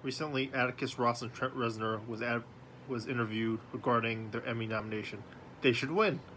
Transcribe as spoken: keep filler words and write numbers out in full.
Recently, Atticus Ross and Trent Reznor was ad- was interviewed regarding their Emmy nomination. They should win.